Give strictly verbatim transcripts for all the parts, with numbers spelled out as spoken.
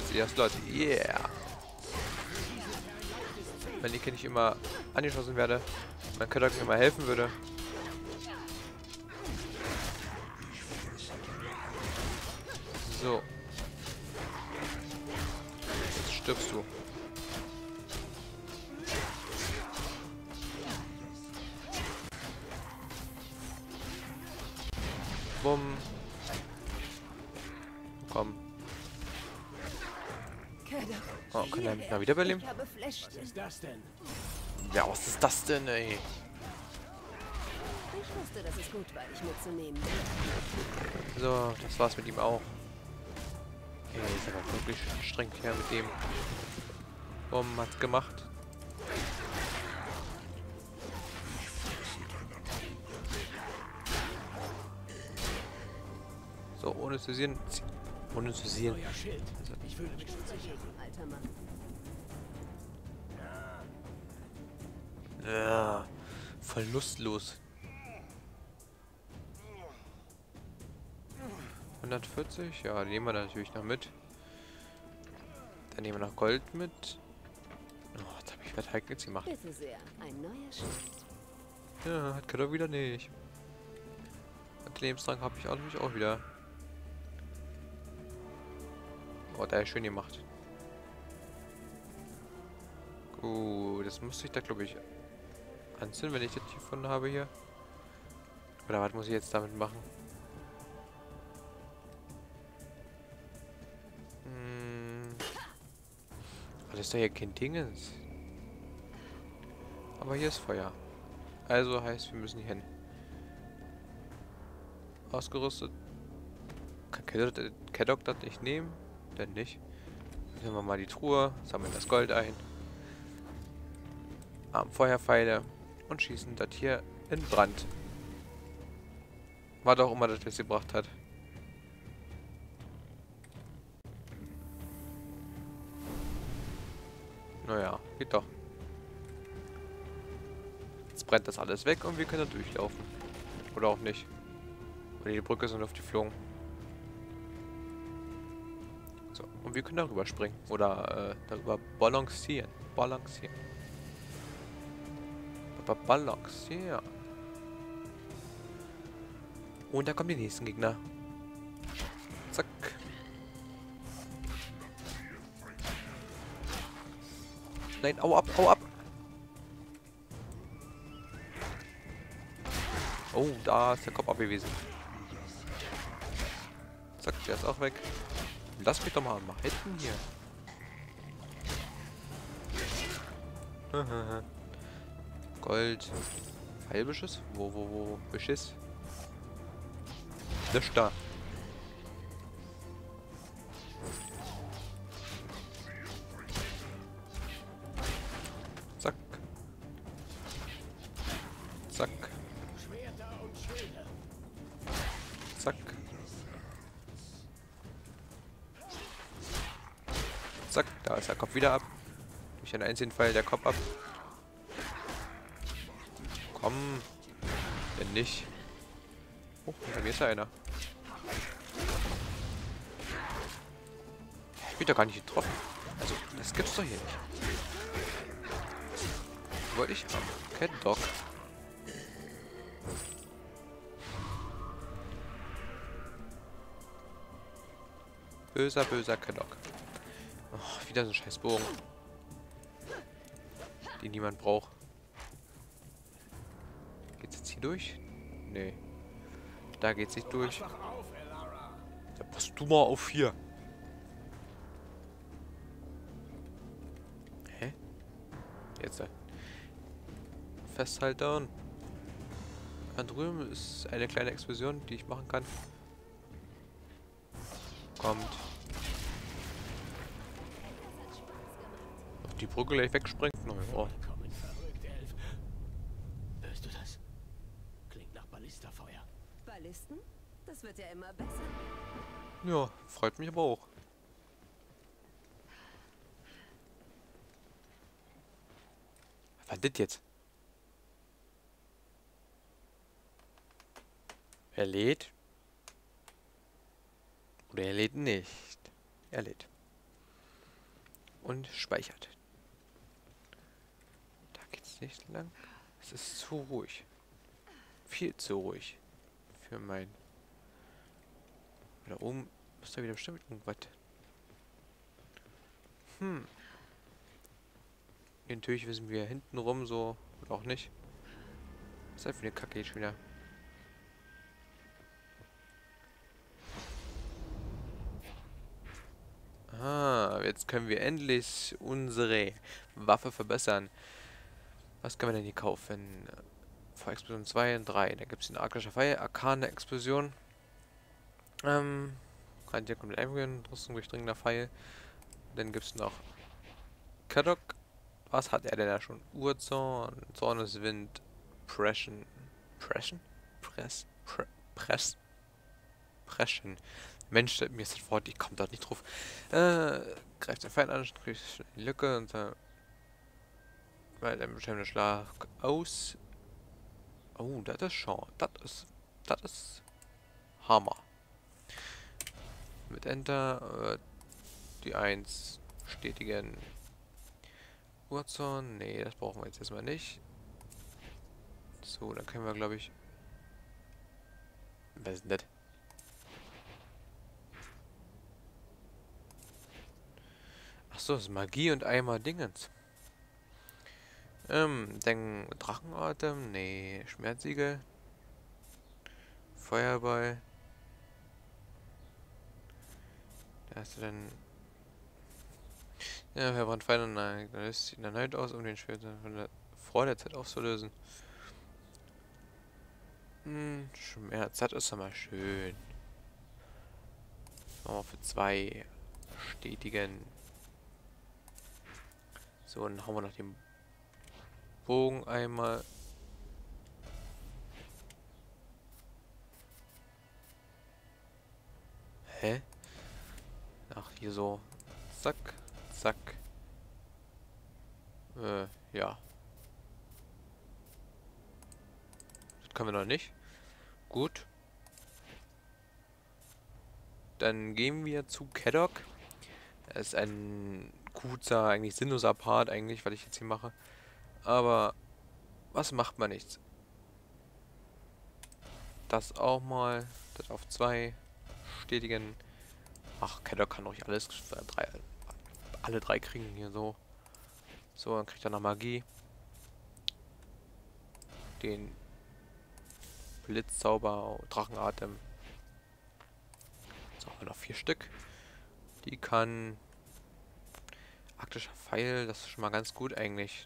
jetzt die Slot. Yeah. Wenn ich hier nicht immer angeschossen werde, mein Köder mir mal helfen würde. So. Jetzt stirbst du. Bumm. Komm. Oh, kann er mich mal wiederbeleben? Was ist das denn? Ja, was ist das denn, ey? Ich wusste, dass es gut war, dich mitzunehmen. So, das war's mit ihm auch. Ey, ist aber wirklich streng hier mit dem. Bumm, hat's gemacht. So, ohne zu sehen. Ohne zu sehen. Euer Schild. Ich fühle mich schon sicher. Alter Mann. Ja, voll lustlos. hundertvierzig, ja, die nehmen wir natürlich noch mit. Dann nehmen wir noch Gold mit. Oh, jetzt habe ich was Heikles gemacht. Bitte sehr, ein neuer Schild. Ja, hat Köder wieder nicht. Und Lebensdrang habe ich auch nämlich auch wieder. Oh, der ist schön gemacht. Gut, das musste ich da, glaube ich, anzünden, wenn ich das hier gefunden habe hier. Oder was muss ich jetzt damit machen? Hm. Oh, das ist doch hier kein Dingens. Aber hier ist Feuer. Also heißt, wir müssen hier hin. Ausgerüstet. Kann Caddock das nicht nehmen? Denn nicht. Nehmen wir mal die Truhe, sammeln das Gold ein. Haben Feuerpfeile und schießen das hier in Brand. Was auch immer das jetzt gebracht hat. Naja, geht doch. Jetzt brennt das alles weg und wir können da durchlaufen. Oder auch nicht. Oder die Brücke ist in Luft geflogen. So, und wir können darüber springen. Oder äh, darüber balancieren. Balancieren. Ba- Balancieren. Und da kommen die nächsten Gegner. Zack. Nein, au ab, au ab. Oh, da ist der Kopf abgewiesen. Zack, der ist auch weg. Lass mich doch mal mal hinten hier. Gold. Pfeilbeschiss? Wo, wo, wo? Beschiss? Nicht da. Zack. Zack. Schwerter und Schilde. Zack. Zack, da ist der Kopf wieder ab. Durch einen einzigen Pfeil der Kopf ab. Komm. Wenn nicht. Oh, hinter mir ist ja einer. Ich bin doch gar nicht getroffen. Also, das gibt's doch hier nicht. Wollte ich haben. Caddock. Böser, böser Caddock. Oh, wieder so ein scheiß Bogen. Den niemand braucht. Geht's jetzt hier durch? Nee. Da geht's nicht durch. Pass doch auf, Elara. Da passt du mal auf hier. Hä? Jetzt. Festhalten. Da drüben ist eine kleine Explosion, die ich machen kann. Kommt. Auf die Brücke gleich wegspringt. No, ja. Vollkommen verrückt, Elf. Hörst du das? Klingt nach Ballistafeuer. Ballisten? Das wird ja immer besser. Ja, freut mich aber auch. Was war das jetzt? Er lädt. Oder er lädt nicht. Er lädt. Und speichert. Da geht's nicht lang. Es ist zu ruhig. Viel zu ruhig. Für mein... Da oben ist da wieder bestimmt irgendwas. Hm. Natürlich wissen wir hinten rum so. Oder auch nicht. Was ist das für eine Kacke jetzt schon wieder? Ah, jetzt können wir endlich unsere Waffe verbessern. Was können wir denn hier kaufen? Feuerexplosion zwei und drei. Da gibt es den arktische Pfeil, Arkane Explosion. Ähm, kann hier komplett einführen. Rüstung durchdringender Pfeil. Dann gibt es noch Kadok. Was hat er denn da schon? Urzorn, Zorneswind, Pression. Pression? Press? Pre Press? Preschen. Mensch, mir ist das Wort, ich komme da nicht drauf. Äh, greift den Feind an, kriegt die Lücke und dann weil der bestimmte Schlag aus. Oh, das ist schon. Das ist. Das ist Hammer. Mit Enter äh, die eins stetigen Urzorn. Nee, das brauchen wir jetzt erstmal nicht. So, dann können wir glaube ich. Was ist denn das? Achso, das ist Magie und einmal Dingens. Ähm, dann Drachenatem, nee, Schmerzsiegel. Feuerball. Da hast du dann. Ja, verbrannt Pfeil und dann löst sich erneut aus, um den Schwert von der vor der Zeit aufzulösen. Hm, Schmerz, das ist doch mal schön. Machen wir für zwei stetigen. So, dann hauen wir noch den Bogen einmal. Hä? Ach, hier so. Zack, zack. Äh, ja. Das können wir noch nicht. Gut. Dann gehen wir zu Kadok. Er ist ein kurzer, eigentlich sinnloser Part, eigentlich, was ich jetzt hier mache. Aber was macht man nichts? Das auch mal. Das auf zwei stetigen. Ach, Kadok kann ruhig alles. Drei, alle drei kriegen hier so. So, dann kriegt er noch Magie. Den Blitzzauber, Drachenatem. So, haben wir noch vier Stück. Die kann. Arktischer Pfeil, das ist schon mal ganz gut eigentlich.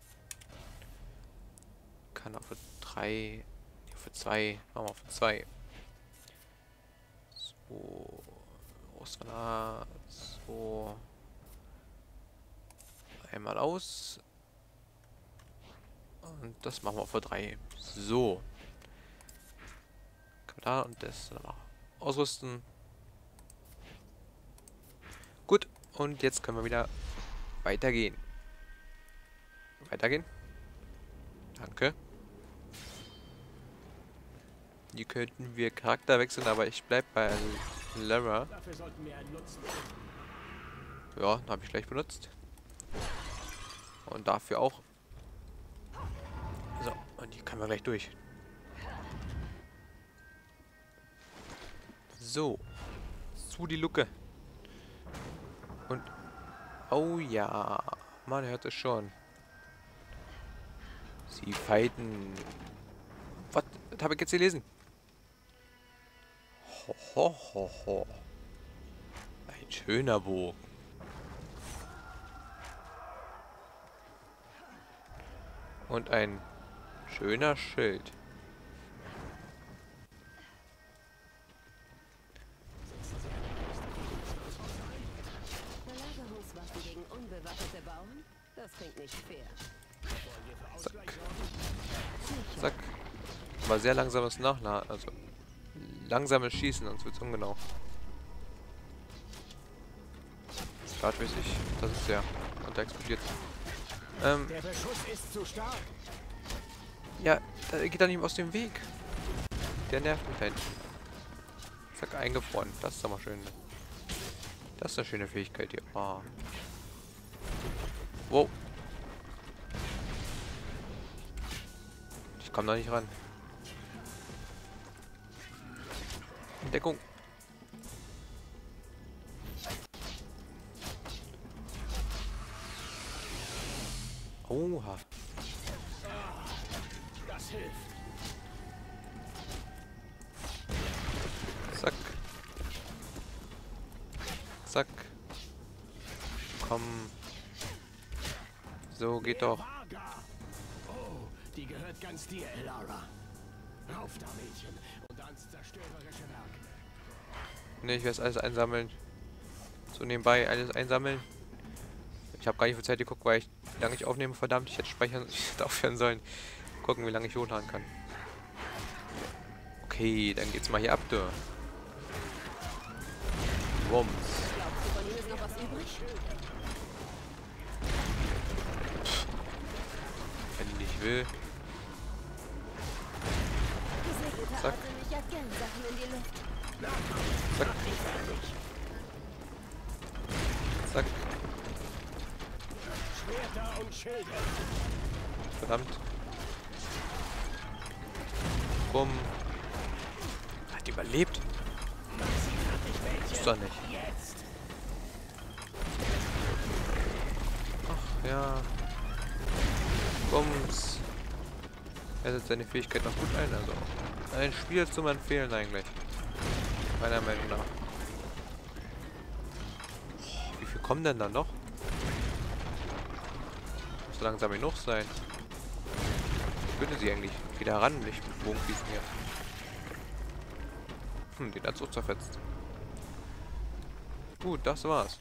Kann auch für drei. Für zwei. Machen wir für zwei. So. Großgranat. So. Einmal aus. Und das machen wir für drei. So. Können wir da und das dann auch ausrüsten. Gut. Und jetzt können wir wieder weitergehen. Weitergehen. Danke. Hier könnten wir Charakter wechseln, aber ich bleib bei Lara. Dafür sollten wir einen Nutzen. Ja, habe ich gleich benutzt. Und dafür auch. So, und hier können wir gleich durch. So. Zu die Lucke. Und. Oh ja. Man hört es schon. Sie fighten. Was? Das habe ich jetzt gelesen. Ho, ho, ho, ho. Ein schöner Bogen. Und ein schöner Schild. Belagerungswaffen gegen unbewaffnete Bauern? Das klingt nicht fair. Zack. Zack. Aber sehr langsames Nachladen. Also langsames Schießen, sonst wird es ungenau. Startmäßig. Das ist der. Und der explodiert. Ähm, Der Beschuss ist zu stark. ja, da geht er nicht aus dem Weg. Der nervt mich halt. Zack, eingefroren. Das ist doch mal schön. Das ist eine schöne Fähigkeit hier. Oh. Wow. Ich komme da nicht ran. Deckung. Oha. Das hilft. Zack. Zack. Komm. So, geht doch. Vaga. Oh, die gehört ganz dir, Elara. Rauf da, Mädchen, und ans zerstörerische Werk. Ne, ich werde es alles einsammeln. So nebenbei alles einsammeln. Ich habe gar nicht viel Zeit geguckt, weil ich lange ich aufnehme. Verdammt, ich hätte speichern, ich hätte aufhören sollen. Gucken, wie lange ich hochladen kann. Okay, dann geht's mal hier ab, du. Wumms. Glaubst du, von ihm ist noch was übrig? Wenn ich nicht will. Gesegnete Zack. Arte mich ja gern Sachen in die Luft. Zack. Zack. Schwerter und Schilde. Verdammt. Bumm. Hat die überlebt? Ist doch nicht. Jetzt. Ach ja. Bums. Er setzt seine Fähigkeit noch gut ein, also. Ein Spiel zum Empfehlen eigentlich. Meiner Meinung nach. Wie viel kommen denn da noch? Muss langsam genug sein. Ich würde sie eigentlich wieder ran, nicht mit Bogenschießen hier. Hm, den hat's auch zerfetzt. Gut, das war's.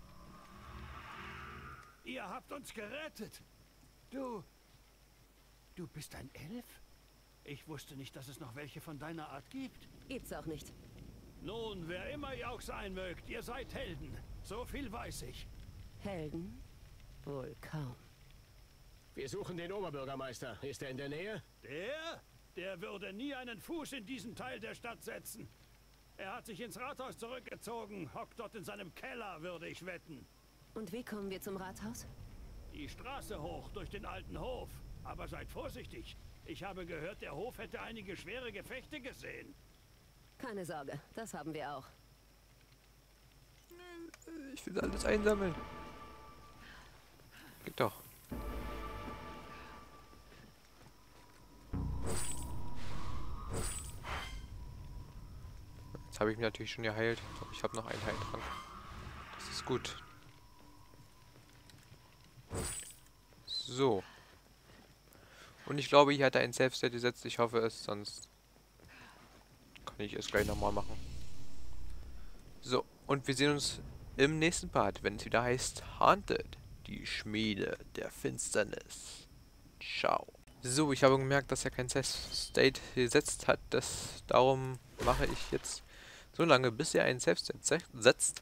Ihr habt uns gerettet. Du... Du bist ein Elf? Ich wusste nicht, dass es noch welche von deiner Art gibt. Gibt's auch nicht. Nun, wer immer ihr auch sein mögt, ihr seid Helden. So viel weiß ich. Helden? Wohl kaum. Wir suchen den Oberbürgermeister. Ist er in der Nähe? Der? Der würde nie einen Fuß in diesen Teil der Stadt setzen. Er hat sich ins Rathaus zurückgezogen, hockt dort in seinem Keller, würde ich wetten. Und wie kommen wir zum Rathaus? Die Straße hoch durch den alten Hof. Aber seid vorsichtig. Ich habe gehört, der Hof hätte einige schwere Gefechte gesehen. Keine Sorge, das haben wir auch. Ich will alles einsammeln. Geht doch. Jetzt habe ich mich natürlich schon geheilt. Aber ich habe noch einen Heiltrank. Das ist gut. So. Und ich glaube, hier hat er ein Self-State gesetzt. Ich hoffe es, sonst kann ich es gleich nochmal machen. So, und wir sehen uns im nächsten Part, wenn es wieder heißt Haunted, die Schmiede der Finsternis. Ciao. So, ich habe gemerkt, dass er kein Self-State gesetzt hat. Das, darum mache ich jetzt so lange, bis er einen Self-State setzt.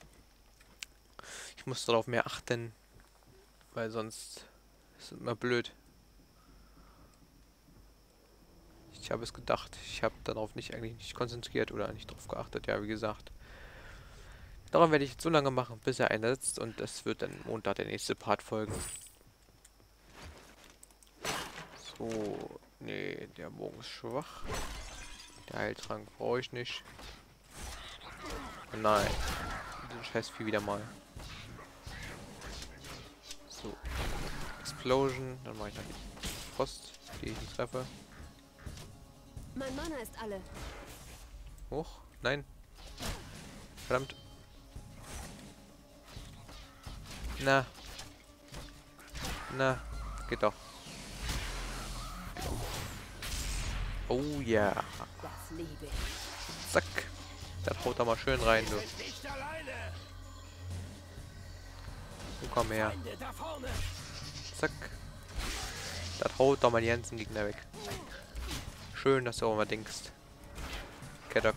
Ich muss darauf mehr achten, weil sonst ist es immer blöd. Ich habe es gedacht. Ich habe darauf nicht eigentlich nicht konzentriert oder nicht drauf geachtet. Ja, wie gesagt. Darum werde ich jetzt so lange machen, bis er einsetzt. Und das wird dann Montag der nächste Part folgen. So. Nee, der Bogen ist schwach. Der Heiltrank brauche ich nicht. Oh nein. Den Scheißvieh wieder mal. So. Explosion. Dann mache ich noch die Frost, die ich nicht treffe. Mein Mana ist alle. Hoch. Nein. Verdammt. Na. Na. Geht doch. Oh ja. Das liebe ich. Zack. Da haut er mal schön rein, du. Sind nicht alleine. So, komm her. Feinde da vorne. Zack. Das haut doch mal die ganzen Gegner weg. Schön, dass du auch mal denkst. Kedok.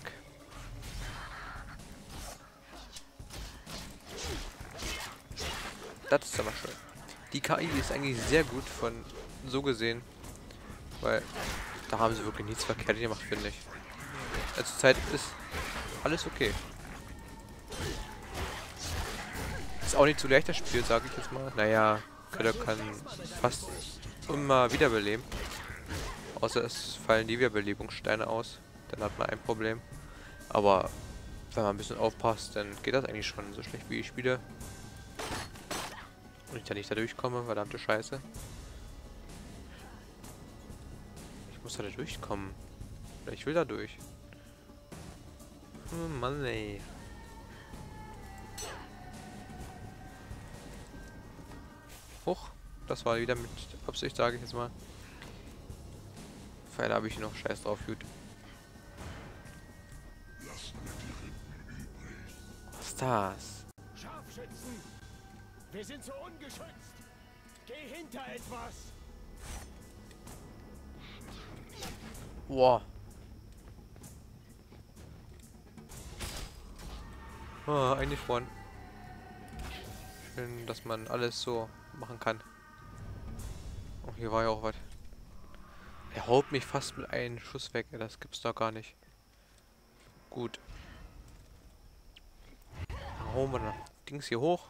Das ist aber schön. Die K I ist eigentlich sehr gut von so gesehen. Weil da haben sie wirklich nichts verkehrt gemacht, finde ich. Also zur Zeit ist alles okay. Ist auch nicht zu leicht das Spiel, sage ich jetzt mal. Naja, Köder kann fast immer wiederbeleben. Außer es fallen die Wiederbelebungssteine aus. Dann hat man ein Problem. Aber wenn man ein bisschen aufpasst, dann geht das eigentlich schon so schlecht wie ich spiele. Und ich da nicht da durchkomme, verdammte Scheiße. Ich muss da durchkommen. Oder ich will da durch. Oh Mann, ey. Huch, das war wieder mit Absicht, sage ich jetzt mal. Pfeile habe ich noch, scheiß drauf, gut. Was ist das? Scharfschützen! Wir sind so ungeschützt! Geh hinter etwas! Boah. Oh, eingefroren. Schön, dass man alles so machen kann. Oh, hier war ja auch was. Er haut mich fast mit einem Schuss weg. Das gibt's doch gar nicht. Gut. Dann hauen wir das Dings hier hoch.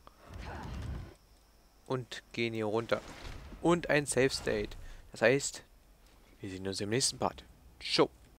Und gehen hier runter. Und ein Safe State. Das heißt, wir sehen uns im nächsten Part. Ciao.